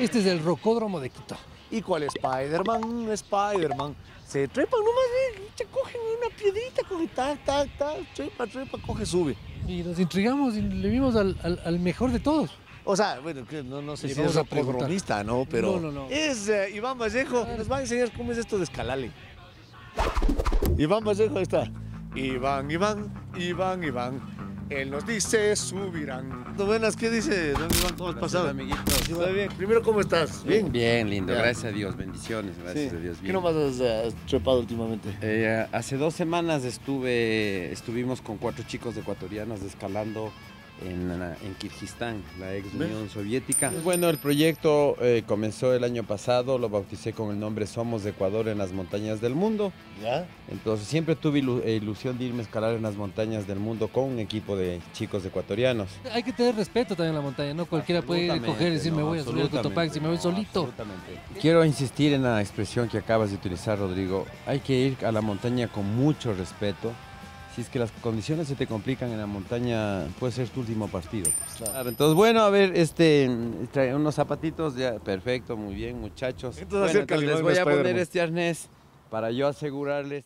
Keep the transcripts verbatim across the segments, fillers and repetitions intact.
Este es el Rocódromo de Quito. ¿Y cuál Spider-Man? Spider-Man. Se trepan nomás, ve, se cogen una piedrita, coge tac, tac, tac, trepa, trepa, coge, sube. Y nos intrigamos y le vimos al, al, al mejor de todos. O sea, bueno, que no, no sé Le si vamos es a preguntar. rocódromista, ¿no? Pero No, no, no. es eh, Iván Vallejo, nos va a enseñar cómo es esto de escalarle. Iván Vallejo, ahí está. Iván, Iván, Iván, Iván. Él nos dice, subirán. Buenas, ¿qué dice, don Iván? ¿Cómo has pasado? Amiguitos. ¿Está bien? Primero, ¿cómo estás? Bien, bien, lindo. Ya. Gracias a Dios. Bendiciones. Gracias Sí. a Dios. ¿Qué Bien. nomás has, eh, has trepado últimamente? Eh, hace dos semanas estuve, estuvimos con cuatro chicos ecuatorianos escalando en, en Kirguistán, la ex Unión Soviética. Bueno, el proyecto eh, comenzó el año pasado, lo bauticé con el nombre Somos de Ecuador en las montañas del mundo. ¿Ya? Entonces siempre tuve ilu ilusión de irme a escalar en las montañas del mundo con un equipo de chicos ecuatorianos. Hay que tener respeto también a la montaña, ¿no? Cualquiera puede ir a coger y decir, no, me voy a subir al Cotopaxi, si me voy no, solito. absolutamente. Quiero insistir en la expresión que acabas de utilizar, Rodrigo. Hay que ir a la montaña con mucho respeto. Si es que las condiciones se te complican en la montaña, puede ser tu último partido. Pues. Claro, entonces, bueno, a ver, este, trae unos zapatitos, ya, perfecto, muy bien, muchachos. Entonces, Bueno, acércale, entonces les Iván, voy a Spider-Man. poner este arnés para yo asegurarles.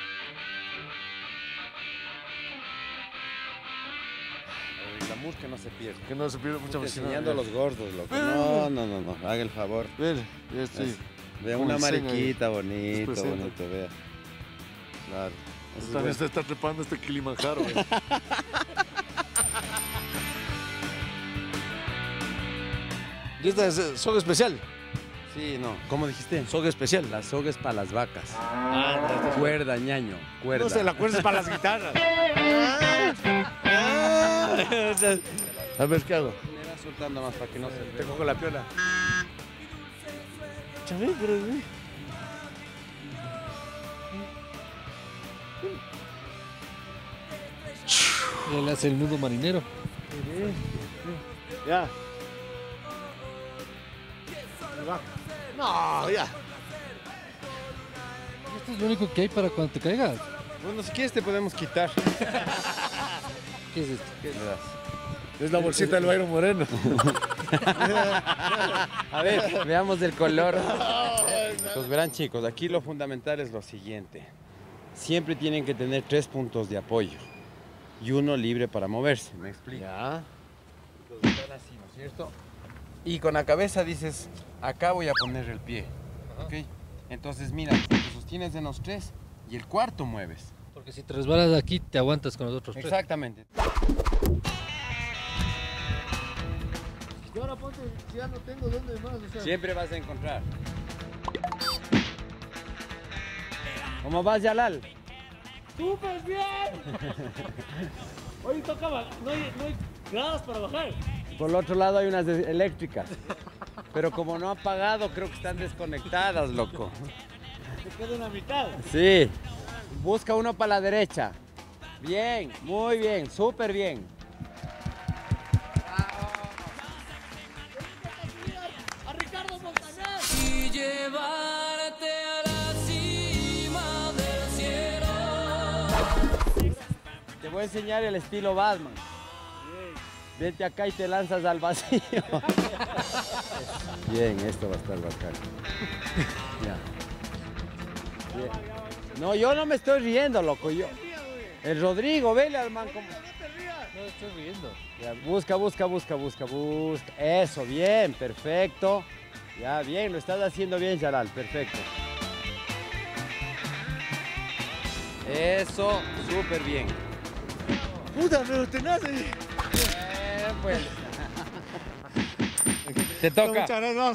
El glamour que no se pierda. Que no se pierda mucha Estoy vecina. enseñando a los gordos, loco. No, no, no, no, haga el favor. Ver, ya estoy. Es- Vea ¿Cómo una enseña ahí? mariquita, bonito, presenta. bonito, vea. Claro. Eso es También bueno. se está trepando este Kilimanjaro, güey. ¿Y esta es eh, soga especial? Sí, no. ¿Cómo dijiste? Soga especial. La soga es para las vacas. Ah, no, esta es- Cuerda, ñaño, cuerda. No sé, la cuerda es para las guitarras. Ah, ah. A ver, ¿qué hago? Me va soltando más para que no se Te vea. cojo la piola. Chame, pero... güey. Él hace el nudo marinero. Ya. Ahí va. No, ya. Esto es lo único que hay para cuando te caigas. Bueno, si quieres te podemos quitar. ¿Qué es esto? Verás. Es la bolsita del Bayron Moreno. A ver, veamos el color. Pues verán, chicos, aquí lo fundamental es lo siguiente. Siempre tienen que tener tres puntos de apoyo y uno libre para moverse, ¿me explico? Ya. Entonces están así, ¿no es cierto? Y con la cabeza dices, acá voy a poner el pie, ¿ok? Entonces mira, te sostienes en los tres y el cuarto mueves. Porque si te resbalas de aquí, te aguantas con los otros tres. Exactamente. Y ahora ponte, si ya no tengo dónde más, o sea... Siempre vas a encontrar. ¿Cómo vas, Yalal? ¡Súper bien! Hoy tocaba, no hay, no hay gradas para bajar. Por el otro lado hay unas de- eléctricas. Pero como no han pagado, creo que están desconectadas, loco. Se queda una mitad. Sí. Busca uno para la derecha. Bien, muy bien, súper bien. ¡A Ricardo Montaner! Y llevarte a la cima del cielo. Te voy a enseñar el estilo Batman. Vente acá y te lanzas al vacío. Bien, esto va a estar bacán. Ya. Bien. No, yo no me estoy riendo, loco. Yo. El Rodrigo, vele al man como... No estoy riendo. Ya, busca, busca, busca, busca, busca. Eso, bien, perfecto. Ya, bien, lo estás haciendo bien, Yaral, perfecto. Eso, súper bien. Puta, pero tenaz ahí. Eh, pues. Te toca. Muchas gracias.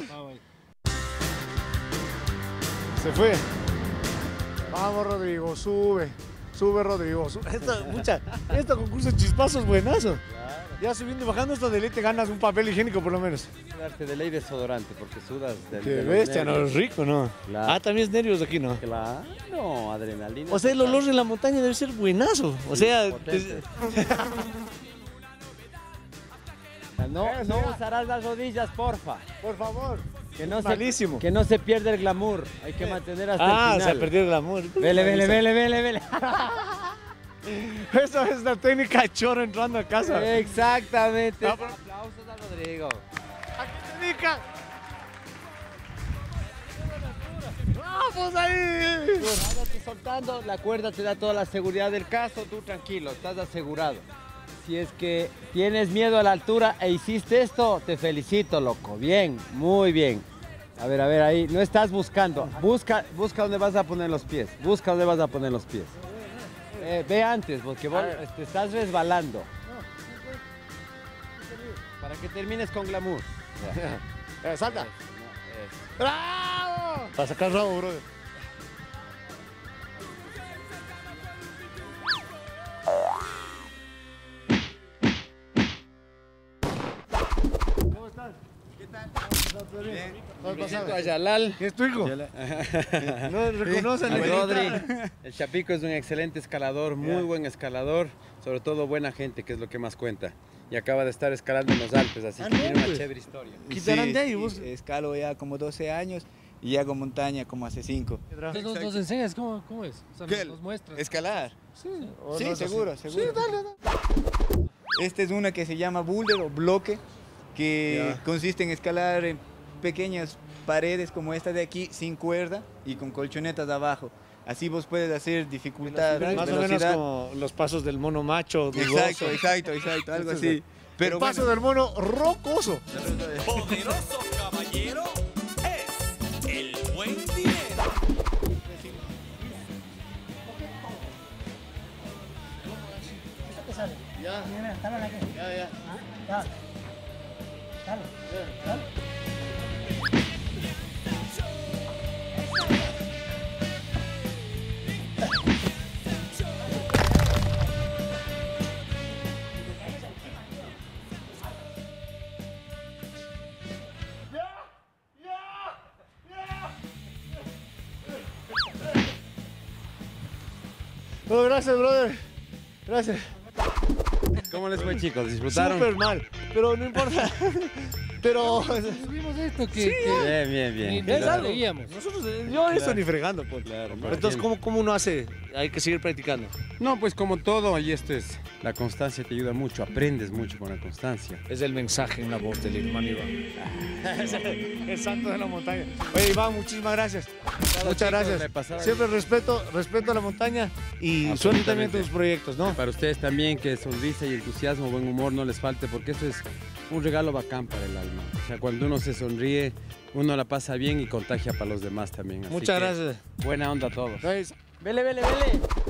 Se fue. Vamos, Rodrigo, sube. Sube, Rodrigo. Sube. Esta, mucha, este concurso de chispazos buenazo. Ya subiendo y bajando esto de ley te ganas un papel higiénico por lo menos. Darte de ley desodorante porque sudas del Qué de los bestia, no nervios. es rico, ¿no? Claro. Ah, también es nervios aquí, ¿no? Claro, adrenalina. O sea, el olor de la montaña debe ser buenazo. O sea, potente. No, no usarás las rodillas, porfa. por favor. Que no, se, Malísimo. que no se pierda el glamour. Hay que mantener hasta Ah, el se ha final. perdido el amor. Vele, vele, vele, vele, vele. Esa es la técnica de choro entrando a casa. Exactamente. Ah, pero- Aplausos a Rodrigo. ¿A qué se dedica? ¡Vamos ahí! Váyate soltando, la cuerda te da toda la seguridad del caso, tú tranquilo, estás asegurado. Si es que tienes miedo a la altura e hiciste esto, te felicito, loco. Bien, muy bien. A ver, a ver, ahí, no estás buscando. Busca, busca dónde vas a poner los pies. Busca dónde vas a poner los pies. Eh, ve antes, porque vos te estás resbalando. Para que termines con glamour. Eh, ¡Salta! Eso, no, eso. ¡Bravo! Para sacar rabo, brother. ¿Cómo estás? ¿Qué tal? Bien. ¿Cómo Presento a Yalal. ¿Qué es tu hijo? No reconocen A el Rodri. El Chapico es un excelente escalador, muy buen escalador, sobre todo buena gente, que es lo que más cuenta. Y acaba de estar escalando en los Alpes, así Ah, que no, tiene una pues. chévere historia. Quitarán de ahí, sí, vos. escalo ya como doce años y hago montaña como hace cinco. Entonces nos, nos enseñas cómo, cómo es. O sea, ¿Qué? nos, nos muestras. ¿Escalar? Sí, ¿o Sí, no es así? seguro, seguro. Sí, dale, dale. Esta es una que se llama boulder o bloque, que Ya. consiste en escalar en pequeñas paredes como esta de aquí, sin cuerda y con colchonetas abajo. Así vos puedes hacer dificultad, Más o menos velocidad. como los pasos del mono macho. Exacto, dudoso. exacto, exacto, algo Eso es así. Pero el paso bueno, del mono rocoso. Poderoso caballero es el buen dinero. Ya, ya, ya. Oh, gracias, brother. Gracias. ¿Cómo les fue, chicos? ¿Disfrutaron? Súper mal, pero no importa. Pero Subimos esto que, Sí, que Bien, bien, ni, bien. ni es lo algo. leíamos. Nosotros, eh, yo eso ni fregando, pues. Claro, Pero para entonces, quién. ¿cómo, ¿cómo uno hace? Hay que seguir practicando. No, pues como todo, y esto es, la constancia te ayuda mucho, aprendes mucho con la constancia. Es el mensaje en la voz del hermano Iván. Es el, el santo de la montaña. Oye, Iván, muchísimas gracias. Muchas chicos, gracias. me pasaba Siempre respeto, respeto a la montaña y suerte también Absolutamente. tus proyectos, ¿no? Para ustedes también, que sonrisa y entusiasmo, buen humor no les falte, porque eso es un regalo bacán para el alma. O sea, cuando uno se sonríe, uno la pasa bien y contagia para los demás también. Así Muchas que gracias. Buena onda a todos. Gracias. Vele, vele, vele.